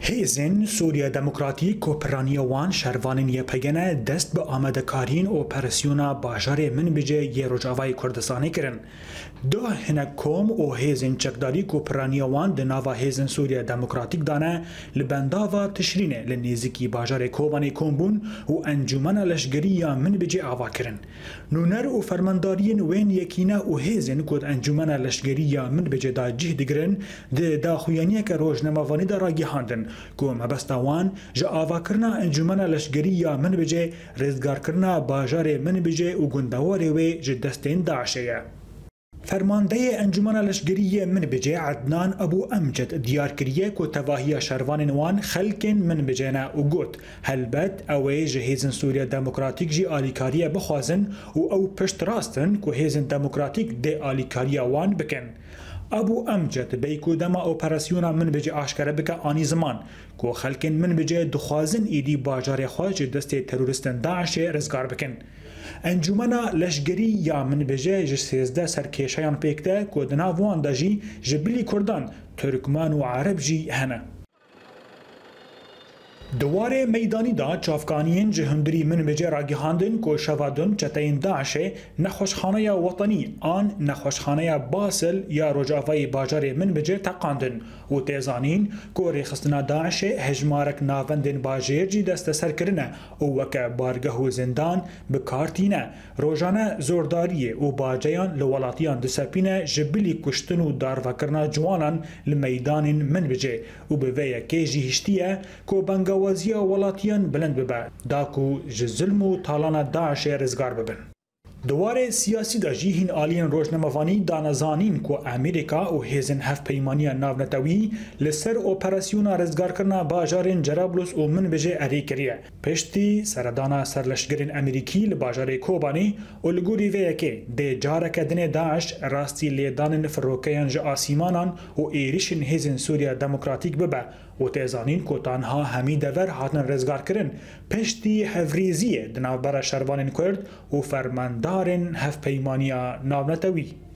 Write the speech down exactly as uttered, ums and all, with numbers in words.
هیزن سوریه دموکراتیک کوپرانی وان شروانین یپگنه دست به آمده کارین اپراسیونا باجار من بجه یه رجاوای کردستانی کرن. دو هنک کوم او هیزن چکداری کوپرانی وان دناوا هیزن سوریه دموکراتیک دانه لبنداوا تشرینه لنیزیکی باجار کوبانی کومبون و انجمن لشگری یا من بجه آوا کرن. نونر و فرماندارین وین یکینه او هیزن کود انجمن لشگری یا من بجه دا جه دگرن ده داخویانیه که روشنموانی دا راگی هاندن کو مبستوان جا آوا کرنا انجمن لشگری یا من بجه رزگار کرنا باجار من بجه و گندواره و جدستین داعشه. فرمانده انجمن لشگری من بجه عدنان ابو امجد دیار کریه که تواهی شروان وان خلکن من بجهنا و گوت هلبت اوی جهیزن سوریه دموکراتیک جی آلیکاریه بخوازن و او پشت راستن که هیزن دموکراتیک ده آلیکاریه وان بکن. ابو امجد بیکو دما اپراسیونا من بجه آشکره بکه آنی زمان که خلکن من بجه دخوازن ایدی باجار خواج دست تروریستن داعش رزگار بکن. انجمنا لشگری یا من بجه جه سیزده سرکیشایان پیکته که دناوان دا جی جبلی کردان ترکمان و عرب جی هنه. دواره میدانی دا چافکانین جهندری من بجه راگیهاندن که شوادن چتین داعشه نخوشخانه وطنی آن نخوشخانه باسل یا رجافای باجار من بجه تقاندن و تیزانین که ریخستنا داعشه هجمارک ناوندن باجر جی دست سر کرنه و وکه بارگه و زندان بکارتینه روزانه زورداریه و باجیان لولاتیان دسپینه جبلی کشتن و داروکرنا جوانان لمیدان من بجه و بویه که جیهشتیه که بنگه وزیه ولاتیان بلند ببه داکو جزلم و تالان داعش رزگار ببن. دواره سیاسی دا جیهین آلین روشنموانی دانزانین که امریکا و هیزن هف پیمانی ناونتوی لسر اپراسیونا رزگار کرنا باجارین جرابلس و من بجه اری کریه. پشتی سردانا سرلشگرین امریکی لباجار کوبانی و لگوری ویه که ده جارک دن داعش راستی لیدان فروکیان جا آسیمانان و ایریشن هیزن سوریا دموکراتیک ببه و تیزانین که تانها همی دور هاتن رزگار کرن پشتی هفریزیه دناوبر شروانین کرد و فرماندارین هف پیمانی ناونتوی.